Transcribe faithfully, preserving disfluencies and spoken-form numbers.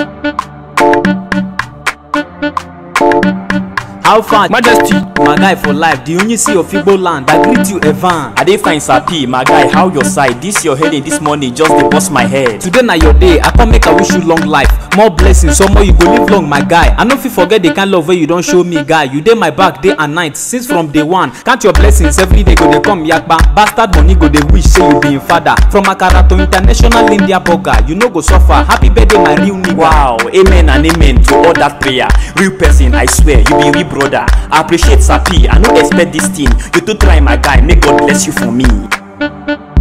How far, Majesty? My guy for life, the only see of Igbo land. I greet you, Evan. I dey fine, Sapi. My guy, how your side? This your heading this morning just dey bust my head. Today na your day. I come make I wish you long life, more blessings, some more you go live long, my guy. I no fit forget the kind love wey you don show me, guy. You dey my back day and night since from day one. Count your blessings every day, go dey come yakpa. Bastard money go dey wish say you be him father. From Akara to international India burger, you no go suffer. Happy birthday, my real nigga. Wow, amen and amen to all that prayer. Real person, I swear, you be real brother. I appreciate Sapi. I no expect this thing. You too try, my guy. May God bless you for me.